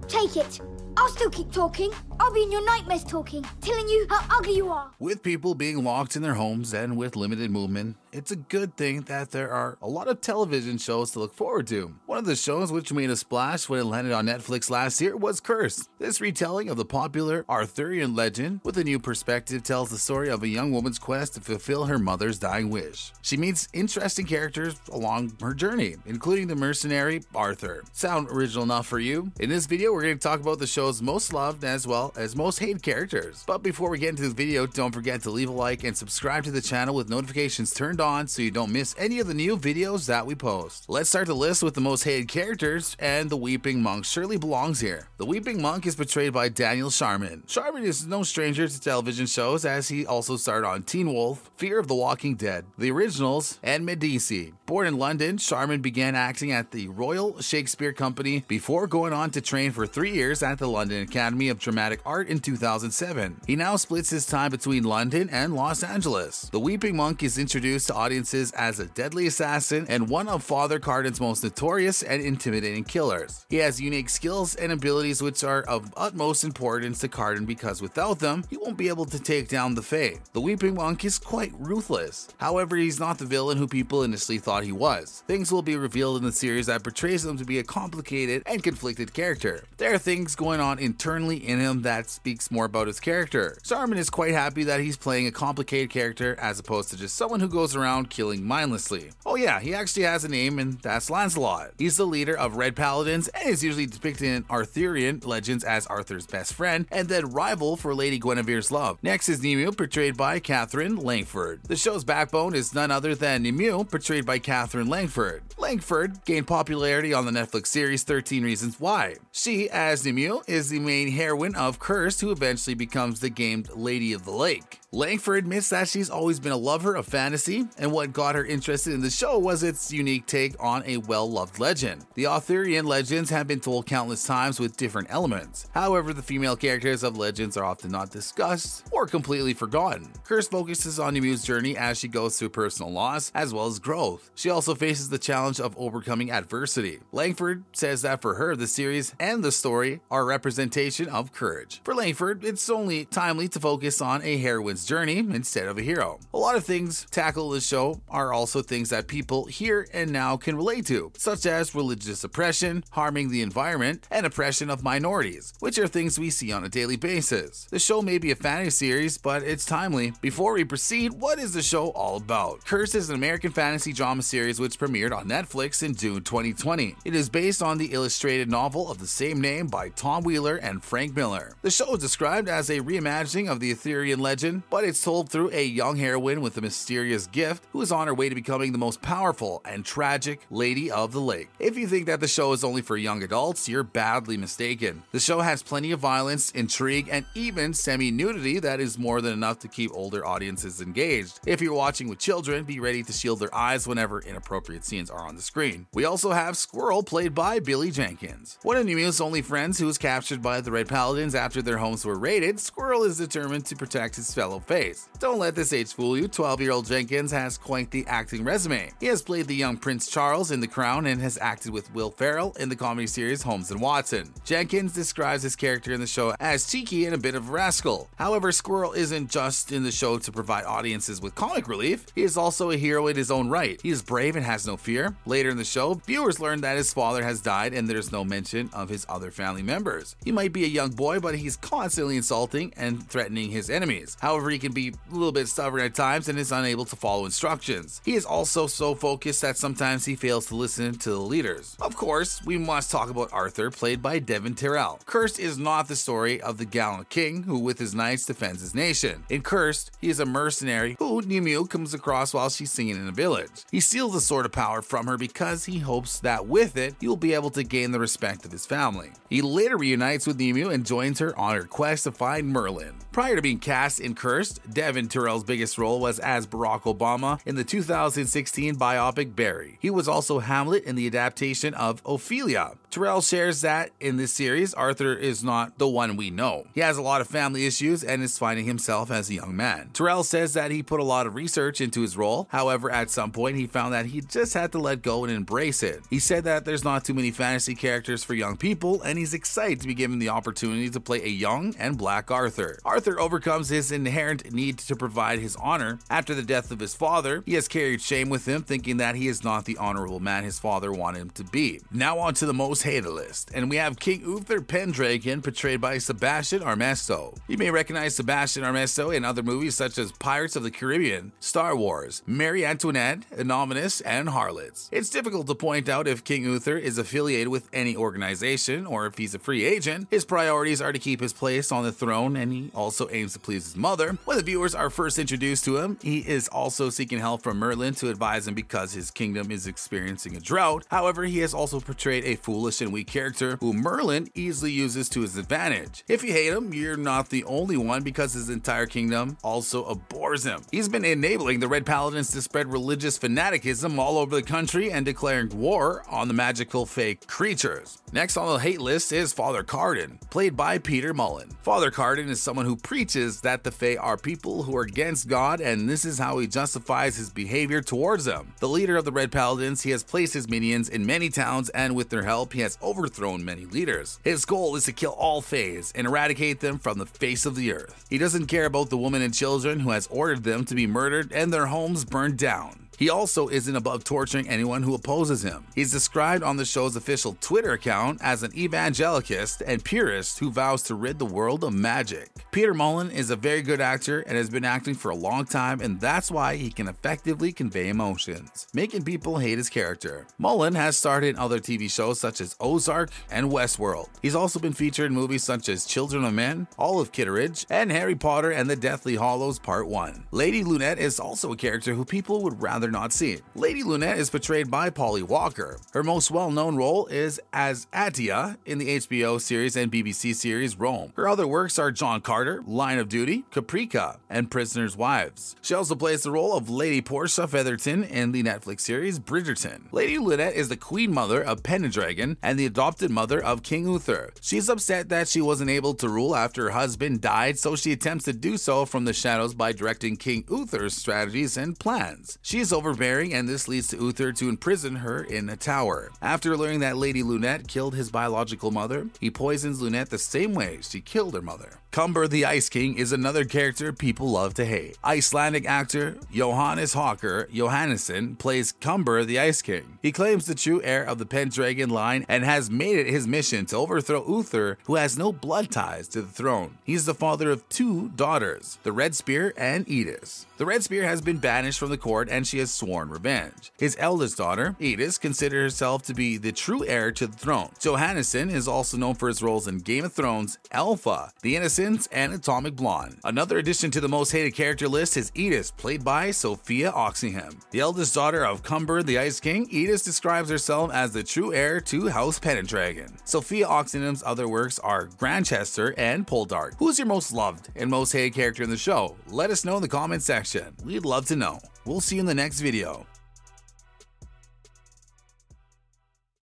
Take it. I'll still keep talking. I'll be in your nightmares talking, telling you how ugly you are. With people being locked in their homes and with limited movement, it's a good thing that there are a lot of television shows to look forward to. One of the shows which made a splash when it landed on Netflix last year was Cursed. This retelling of the popular Arthurian legend with a new perspective tells the story of a young woman's quest to fulfill her mother's dying wish. She meets interesting characters along her journey, including the mercenary Arthur. Sound original enough for you? In this video, we're going to talk about the show's most loved as well as most hated characters. But before we get into the video, don't forget to leave a like and subscribe to the channel with notifications turned on so you don't miss any of the new videos that we post. Let's start the list with the most hated characters, and the Weeping Monk surely belongs here. The Weeping Monk is portrayed by Daniel Sharman. Sharman is no stranger to television shows, as he also starred on Teen Wolf, Fear of the Walking Dead, The Originals, and Medici. Born in London, Sharman began acting at the Royal Shakespeare Company before going on to train for 3 years at the London Academy of Dramatic Art in 2007. He now splits his time between London and Los Angeles. The Weeping Monk is introduced to audiences as a deadly assassin and one of Father Cardin's most notorious and intimidating killers. He has unique skills and abilities which are of utmost importance to Cardin, because without them, he won't be able to take down the Fae. The Weeping Monk is quite ruthless. However, he's not the villain who people initially thought he was. Things will be revealed in the series that portrays him to be a complicated and conflicted character. There are things going on internally in him that speaks more about his character. Sharman is quite happy that he's playing a complicated character as opposed to just someone who goes around killing mindlessly. Oh yeah, he actually has a name, and that's Lancelot. He's the leader of Red Paladins and is usually depicted in Arthurian legends as Arthur's best friend and then rival for Lady Guinevere's love. Next is Nimue, portrayed by Katherine Langford. The show's backbone is none other than Nimue, portrayed by Katherine Langford. Langford gained popularity on the Netflix series 13 Reasons Why. She, as Nimue, is the main heroine of Cursed, who eventually becomes the gamed Lady of the Lake. Langford admits that she's always been a lover of fantasy, and what got her interested in the show was its unique take on a well-loved legend. The Arthurian legends have been told countless times with different elements. However, the female characters of legends are often not discussed or completely forgotten. Cursed focuses on Nimue's journey as she goes through personal loss as well as growth. She also faces the challenge of overcoming adversity. Langford says that for her, the series and the story are a representation of courage. For Langford, it's only timely to focus on a heroine's journey instead of a hero. A lot of things tackled in the show are also things that people here and now can relate to, such as religious oppression, harming the environment, and oppression of minorities, which are things we see on a daily basis. The show may be a fantasy series, but it's timely. Before we proceed, what is the show all about? Cursed is an American fantasy drama series which premiered on Netflix in June 2020. It is based on the illustrated novel of the same name by Tom Wheeler and Frank Miller. The show is described as a reimagining of the Arthurian legend, but it's told through a young heroine with a mysterious gift who is on her way to becoming the most powerful and tragic Lady of the Lake. If you think that the show is only for young adults, you're badly mistaken. The show has plenty of violence, intrigue, and even semi-nudity that is more than enough to keep older audiences engaged. If you're watching with children, be ready to shield their eyes whenever inappropriate scenes are on the screen. We also have Squirrel, played by Billy Jenkins. One of Nimue's only friends who was captured by the Red Paladins after their homes were raided, Squirrel is determined to protect his fellow Faes. Don't let this age fool you. 12-year-old Jenkins has quite the acting resume. He has played the young Prince Charles in The Crown and has acted with Will Ferrell in the comedy series Holmes and Watson. Jenkins describes his character in the show as cheeky and a bit of a rascal. However, Squirrel isn't just in the show to provide audiences with comic relief. He is also a hero in his own right. He is brave and has no fear. Later in the show, viewers learn that his father has died and there's no mention of his other family members. He might be a young boy, but he's constantly insulting and threatening his enemies. However, he can be a little bit stubborn at times and is unable to follow instructions. He is also so focused that sometimes he fails to listen to the leaders. Of course, we must talk about Arthur, played by Devon Terrell. Cursed is not the story of the gallant king who with his knights defends his nation. In Cursed, he is a mercenary who Nimue comes across while she's singing in a village. He steals a sword of power from her because he hopes that with it, he will be able to gain the respect of his family. He later reunites with Nimue and joins her on her quest to find Merlin. Prior to being cast in Cursed, Devon Terrell's biggest role was as Barack Obama in the 2016 biopic Barry. He was also Hamlet in the adaptation of Ophelia. Terrell shares that in this series, Arthur is not the one we know. He has a lot of family issues and is finding himself as a young man. Terrell says that he put a lot of research into his role. However, at some point he found that he just had to let go and embrace it. He said that there's not too many fantasy characters for young people and he's excited to be given the opportunity to play a young and black Arthur. Arthur overcomes his inherent need to provide his honor. After the death of his father, he has carried shame with him, thinking that he is not the honorable man his father wanted him to be. Now on to the most hated list, and we have King Uther Pendragon, portrayed by Sebastian Armesto. You may recognize Sebastian Armesto in other movies such as Pirates of the Caribbean, Star Wars, Marie Antoinette, Anonymous, and Harlots. It's difficult to point out if King Uther is affiliated with any organization or if he's a free agent. His priorities are to keep his place on the throne, and he also aims to please his mother. When the viewers are first introduced to him, he is also seeking help from Merlin to advise him because his kingdom is experiencing a drought. However, he has also portrayed a foolish and weak character who Merlin easily uses to his advantage. If you hate him, you're not the only one, because his entire kingdom also abhors him. He's been enabling the Red Paladins to spread religious fanaticism all over the country and declaring war on the magical fake creatures. Next on the hate list is Father Carden, played by Peter Mullen. Father Carden is someone who preaches that the Fae are people who are against God, and this is how he justifies his behavior towards them. The leader of the Red Paladins, he has placed his minions in many towns, and with their help, he has overthrown many leaders. His goal is to kill all Faes and eradicate them from the face of the earth. He doesn't care about the women and children who has ordered them to be murdered and their homes burned down. He also isn't above torturing anyone who opposes him. He's described on the show's official Twitter account as an evangelicist and purist who vows to rid the world of magic. Peter Mullen is a very good actor and has been acting for a long time, and that's why he can effectively convey emotions, making people hate his character. Mullen has starred in other TV shows such as Ozark and Westworld. He's also been featured in movies such as Children of Men, Olive Kitteridge, and Harry Potter and the Deathly Hallows Part 1. Lady Lunette is also a character who people would rather not see. Lady Lunette is portrayed by Polly Walker. Her most well-known role is as Atia in the HBO series and BBC series Rome. Her other works are John Carter, Line of Duty, Caprica, and Prisoners' Wives. She also plays the role of Lady Portia Featherton in the Netflix series Bridgerton. Lady Lunette is the queen mother of Pendragon and the adopted mother of King Uther. She's upset that she wasn't able to rule after her husband died, so she attempts to do so from the shadows by directing King Uther's strategies and plans. She is overbearing, and this leads to Uther to imprison her in a tower. After learning that Lady Lunette killed his biological mother, he poisons Lunette the same way she killed her mother. Cumber the Ice King is another character people love to hate. Icelandic actor Johannes Hawker Johannesson plays Cumber the Ice King. He claims the true heir of the Pendragon line and has made it his mission to overthrow Uther, who has no blood ties to the throne. He's the father of two daughters, the Red Spear and Edis. The Red Spear has been banished from the court and she has sworn revenge. His eldest daughter, Edis, considers herself to be the true heir to the throne. Johannesson is also known for his roles in Game of Thrones, Alpha, The Innocents, and Atomic Blonde. Another addition to the most hated character list is Edis, played by Sophia Oxenham. The eldest daughter of Cumber the Ice King, Edis describes herself as the true heir to House Pendragon. Sophia Oxenham's other works are Grantchester and Poldark. Who's your most loved and most hated character in the show? Let us know in the comment section. We'd love to know. We'll see you in the next video.